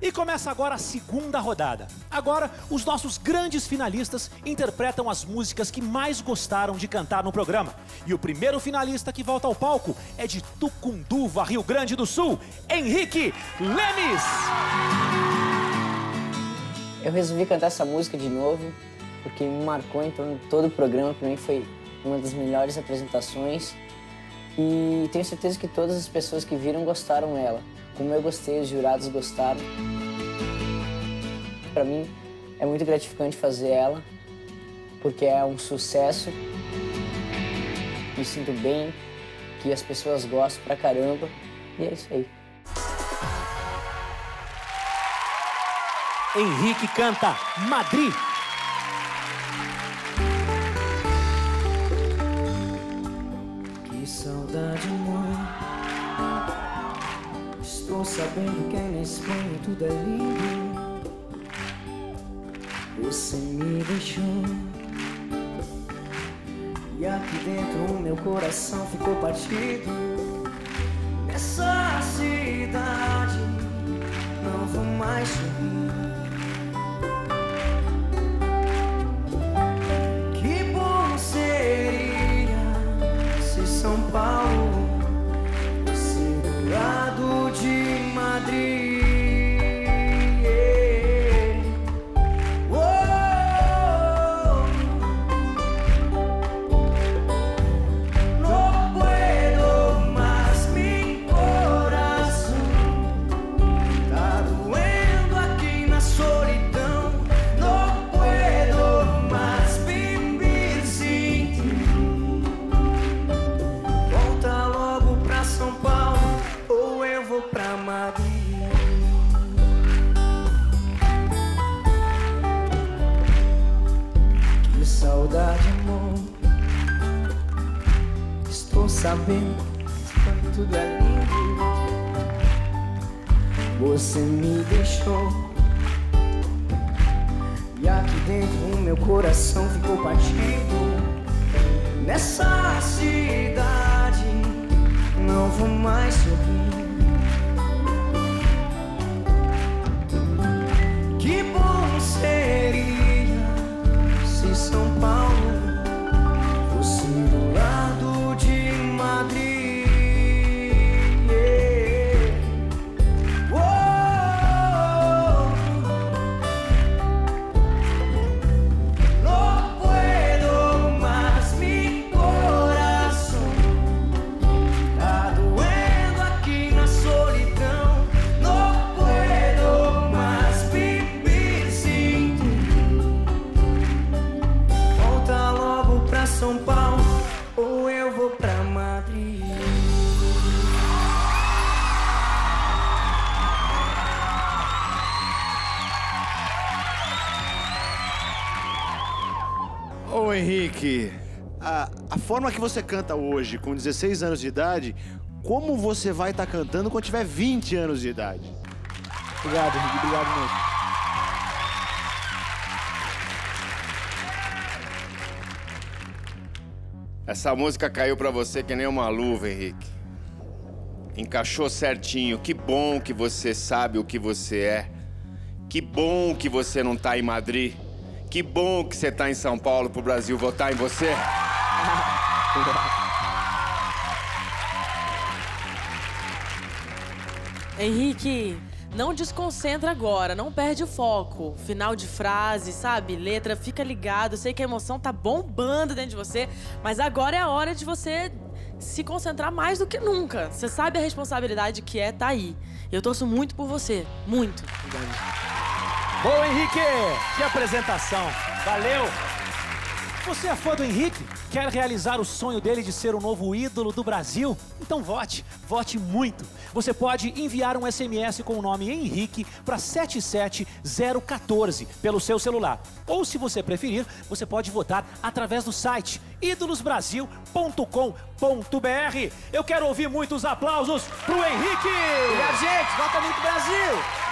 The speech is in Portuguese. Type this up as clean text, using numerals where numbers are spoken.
E começa agora a segunda rodada. Agora, os nossos grandes finalistas interpretam as músicas que mais gostaram de cantar no programa. E o primeiro finalista que volta ao palco é de Tucunduva, Rio Grande do Sul, Henrique Lemes. Eu resolvi cantar essa música de novo, porque me marcou em torno de todo o programa. Para mim foi uma das melhores apresentações. E tenho certeza que todas as pessoas que viram gostaram dela. Como eu gostei, os jurados gostaram. Para mim é muito gratificante fazer ela, porque é um sucesso. Me sinto bem, que as pessoas gostam pra caramba, e é isso aí. Henrique canta Madrid. Que saudade, amor. Estou sabendo que na Espanha tudo é lindo. Você me deixou, e aqui dentro o meu coração ficou partido. Nessa cidade não vou mais sorrir. Que bom seria se São Paulo fosse do lado de Madrid. Saudade, amor. Estou sabendo que tudo é lindo. Você me deixou, e aqui dentro o meu coração ficou partido. Nessa cidade não vou mais sorrir. Que bom seria se São Paulo fosse do lado de Madrid. No puedo más, mi corazón tá doendo aqui na solidão. No puedo más vivir sin ti. Volta logo pra São Paulo, ou eu vou pra Madrid. Ô Henrique, a forma que você canta hoje, com 16 anos de idade, como você vai estar cantando quando tiver 20 anos de idade? Obrigado, Henrique, obrigado mesmo. Essa música caiu pra você que nem uma luva, Henrique. Encaixou certinho. Que bom que você sabe o que você é. Que bom que você não tá em Madrid. Que bom que você tá em São Paulo pro Brasil votar em você. Henrique, não desconcentra agora, não perde o foco. Final de frase, sabe? Letra, fica ligado. Eu sei que a emoção tá bombando dentro de você, mas agora é a hora de você se concentrar mais do que nunca. Você sabe a responsabilidade que é tá aí. Eu torço muito por você, muito. Boa, Henrique! Que apresentação! Valeu! Você é fã do Henrique? Quer realizar o sonho dele de ser o novo ídolo do Brasil? Então vote, vote muito. Você pode enviar um SMS com o nome Henrique para 77014 pelo seu celular. Ou, se você preferir, você pode votar através do site idolosbrasil.com.br. Eu quero ouvir muitos aplausos pro Henrique! Obrigado, gente! Vota muito, Brasil!